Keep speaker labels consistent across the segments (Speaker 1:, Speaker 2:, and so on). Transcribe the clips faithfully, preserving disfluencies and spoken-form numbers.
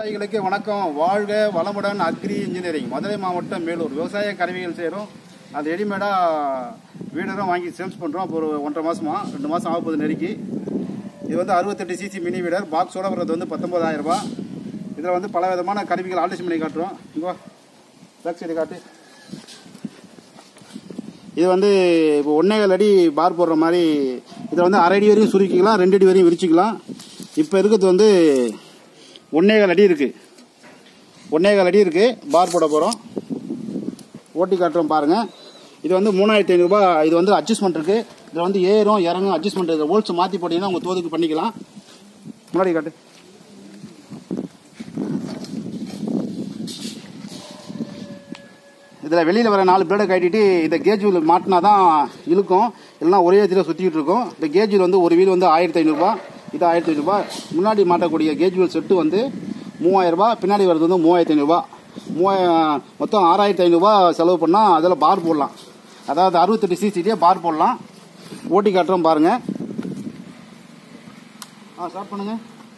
Speaker 1: விவசாயிகளுக்கு வணக்கம். வாழ்க வளமுடன். அக்ரி இன்ஜினியரிங், மதுரை மாவட்டம் மேலூர். விவசாய கருவிகள் செய்கிறோம். அது ரெடிமேடாக வீடரும் வாங்கி சேல்ஸ் பண்ணுறோம். இப்போ ஒரு ஒன்றரை மாதமா ரெண்டு மாதம் ஆக போகுது நெருக்கி. இது வந்து அறுபத்தெட்டு சிசி மினி வீடர் பாக்ஸோட வரது வந்து பத்தொம்பதாயிரம் ரூபா. இதில் வந்து பல விதமான கருவிகள் ஆல்ட்ரேஷன் பண்ணி காட்டுறோம். இங்கே பேக் சைடு காட்டு. இது வந்து இப்போ ஒன்னேகால் அடி பார் போடுற மாதிரி. இதில் வந்து அரை அடி வரையும் சுருக்கிக்கலாம், ரெண்டு அடி வரையும் விரிச்சிக்கலாம். இப்போ இருக்கிறது வந்து ஒன்னேகால் அடி இருக்குது. ஒன்னேகால் அடி இருக்குது. பார் போட போகிறோம். ஓட்டி காட்டுறோம் பாருங்கள். இது வந்து மூணாயிரத்தி ஐநூறுரூபா. இது வந்து அட்ஜஸ்ட்மெண்ட் இருக்குது. இதில் வந்து ஏறும் இறங்கும் அட்ஜஸ்ட்மெண்ட். இதில் ஹோல்ஸ் மாற்றி போட்டிங்கன்னா உங்கள் தோதுக்கு பண்ணிக்கலாம். முன்னாடி காட்டு. இதில் வெளியில் வர நாலு பிளேடை கட்டிட்டு இந்த கேஜ் வீல் மாட்டினா தான் இழுக்கும், இல்லைனா ஒரே இடத்துல சுற்றிக்கிட்டு இருக்கும். இந்த கேஜ் வீல் வந்து ஒரு வீல் வந்து ஆயிரத்தி ஐநூறுரூபா, இது ஆயிரத்தி ஐநூறுரூபா. முன்னாடி மாட்டக்கூடிய கேஜ் வீல் செட்டு வந்து மூவாயிரம் ரூபாய், பின்னாடி வர்றது வந்து மூவாயிரத்தி ஐநூறுரூபா. மூவாயிரம் மொத்தம் ஆறாயிரத்தி ஐநூறுரூபா செலவு பண்ணால் அதில் பார் போடலாம். அதாவது அறுபத்தெட்டு சிசிலேயே பார் போடலாம். ஓட்டி காட்டுறோம் பாருங்கள். ஆ ஸ்டார்ட் பண்ணுங்கள்.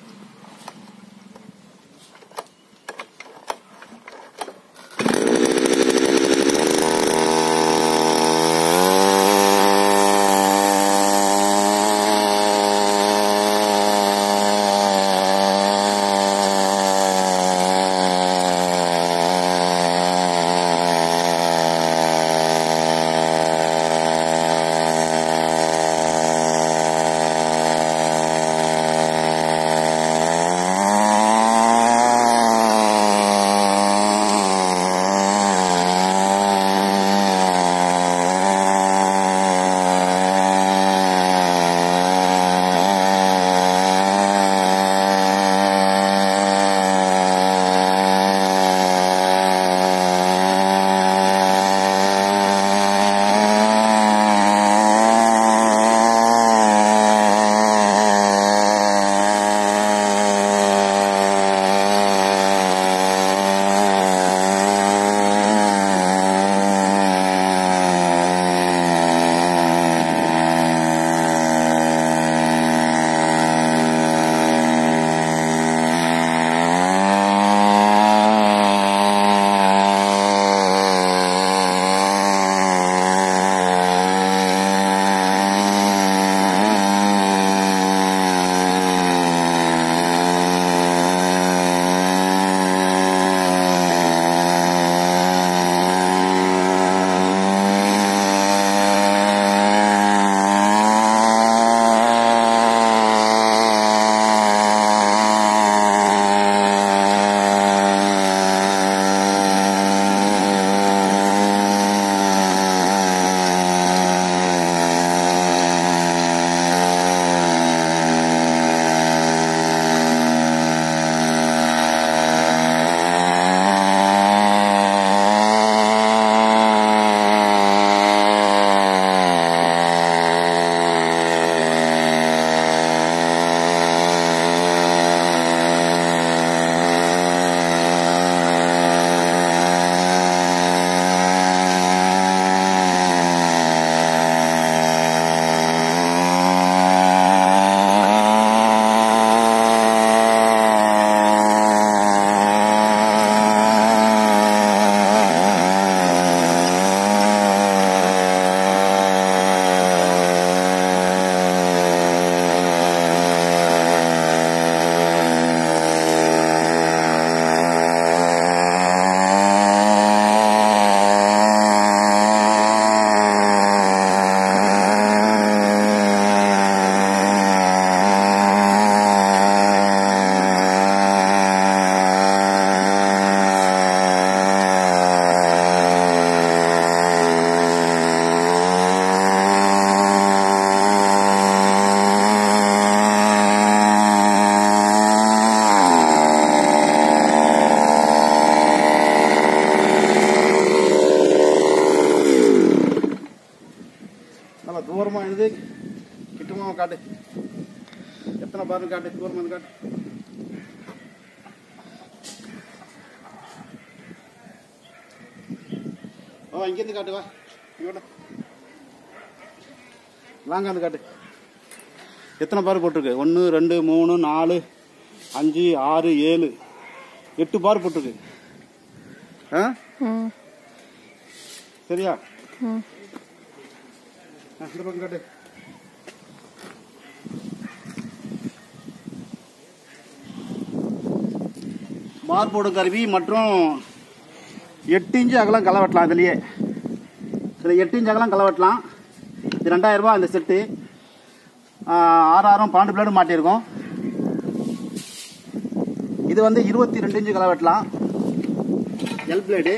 Speaker 1: தூரமா எழுது, கிட்டமா காட்டு. எத்தனை பாருன்னு காட்டு, தூரமா காட்டு. ஓ இங்கேருந்து காட்டு, வா இங்கோட லாங்காந்து காட்டு. எத்தனை பார் போட்டிருக்கு? ஒன்று ரெண்டு மூணு நாலு அஞ்சு ஆறு ஏழு எட்டு பார் போட்டிருக்கு. சரியா? இந்த பக்கம் காட்டு. பார் போடும் கருவி மற்றும் எட்டு இன்ச்சு அகலம் களை வெட்டலாம். இதுலயே இதில் எட்டு இன்ச்சு அகலம் களை வெட்டலாம். இது ரெண்டாயிரம் ரூபாய் இந்த செட்டு. ஆறாயிரம் பன்னெண்டு பிளேடு மாட்டியிருக்கோம். இது வந்து இருபத்தி ரெண்டு இன்ச்சு களை வெட்டலாம். L blade.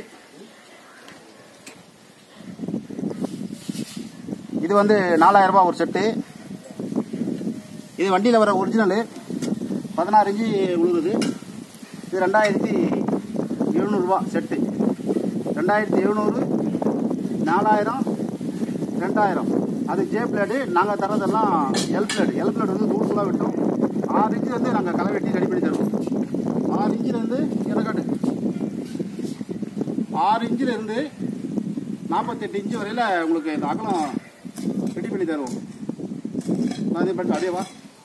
Speaker 1: இது வந்து நாலாயிரம் ரூபாய் ஒரு செட்டு. இது வண்டியில் வர ஒரிஜினலு பதினாறு இன்ச்சு உழுகுது. இது ரெண்டாயிரத்தி எழுநூறுபா செட்டு. ரெண்டாயிரத்தி எழுநூறு, நாலாயிரம், ரெண்டாயிரம். அது ஜே பிளேடு. நாங்கள் தரதெல்லாம் எல் பிளேடு. எல் பிளேடு வந்து தூள்தூளாக வெட்டும். ஆறு இன்ச்சு வந்து நாங்கள் களை வெட்டி ரெடி பண்ணி தருவோம். ஆறு இன்ச்சிலேருந்து எனக்காட்டு ஆறு இன்ச்சிலேருந்து நாற்பத்தெட்டு இன்ச்சு வரையில் உங்களுக்கு இந்த அகலம் ரெடி பண்ணி தருவோம். அதே பண்ணி அதே வா.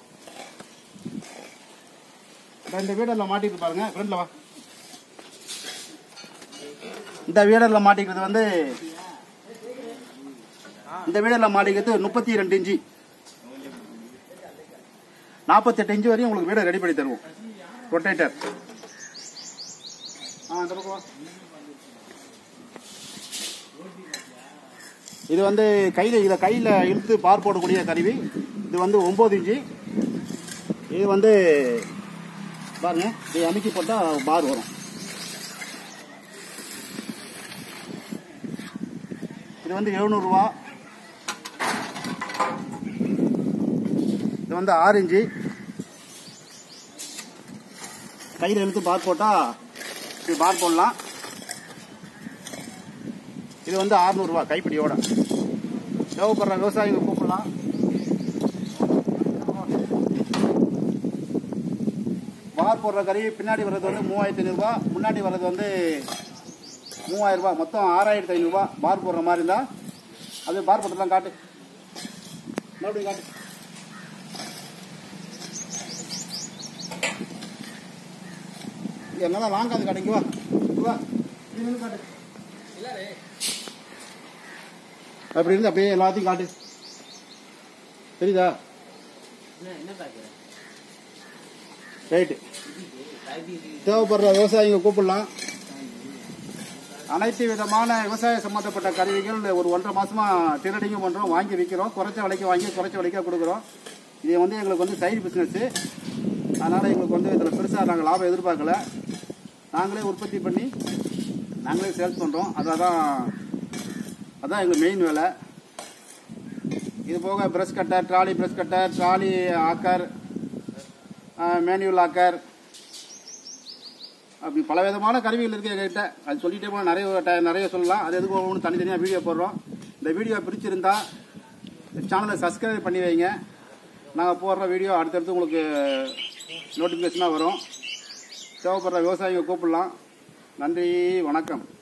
Speaker 1: இந்த வீடரில் மாட்டிக்கிட்டு பாருங்க. ஃப்ரெண்டில் வா. இந்த வீடரில் மாட்டிக்கிறது வந்து இந்த வீடரில் மாட்டிக்கிறது முப்பத்தி ரெண்டு இன்ச்சு நாற்பத்தெட்டு இன்ச்சு வரையும் உங்களுக்கு வீடை ரெடி பண்ணி தருவோம். ரொட்டேட்டர். ஆ இந்த பக்கம் வா. இது வந்து கையில் இதை கையில் இழுத்து பார் போடக்கூடிய கருவி. இது வந்து ஒம்பது இன்ச்சு. இது வந்து பாருங்க, இது அமுக்கி போட்டால் பார் வரும். இது வந்து எழுநூறுவா. இது வந்து ஆறு இன்ச்சு. கையில் இழுத்து பார் போட்டால் இது பார் போடலாம். இது வந்து அறுநூறுவா கைப்பிடியோட. தேவைப்படுற விவசாயிகள் கூப்பிடலாம். பார் போடுற கருவி பின்னாடி வர்றது வந்து மூவாயிரத்தி ஐநூறுரூவா, முன்னாடி வர்றது வந்து மூவாயிரம் ரூபாய். மொத்தம் ஆறாயிரத்தி ஐநூறுரூவா. பார் போடுற மாதிரி இருந்தால் அது பார் போட்டுலாம் காட்டு. மறுபடியும் காட்டு. என்னால வாங்காது காட்டுங்க. வா வா காட்டு. அப்படி இருந்து அப்படியே எல்லாத்தையும் காட்டு. தெரியுதா? ரைட்டு. தேவைப்படுற விவசாயிங்க கூப்பிடலாம். அனைத்து விதமான விவசாய சம்பந்தப்பட்ட கருவிகள் ஒரு ஒன்றரை மாசமா டிரேடிங்கும் பண்றோம். வாங்கி விற்கிறோம். குறைச்ச விலைக்கு வாங்கி குறைச்ச விலைக்கா கொடுக்குறோம். இது வந்து எங்களுக்கு வந்து சைடு பிஸ்னஸ். அதனால எங்களுக்கு வந்து இதில் பெருசாக நாங்கள் லாபம் எதிர்பார்க்கல. நாங்களே உற்பத்தி பண்ணி நாங்களே சேல்ஸ் பண்ணுறோம். அதான் அதான் எங்களுக்கு மெயின் வேலை. இது போக brush cutter, trolley brush cutter, trolley auger, manual auger, அப்படி பல விதமான கருவிகள் இருக்குது எங்ககிட்ட. அது சொல்லிட்டே போனால் நிறைய நிறைய சொல்லலாம். அது எதுக்கு ஒன்று தனித்தனியாக வீடியோ போடுறோம். இந்த வீடியோ பிடிச்சிருந்தா சேனலை சப்ஸ்கிரைப் பண்ணி வைங்க. நாங்கள் போடுற வீடியோ அடுத்தடுத்து உங்களுக்கு நோட்டிஃபிகேஷனாக வரும். தேவைப்படுற விவசாயிங்க கூப்பிடலாம். நன்றி, வணக்கம்.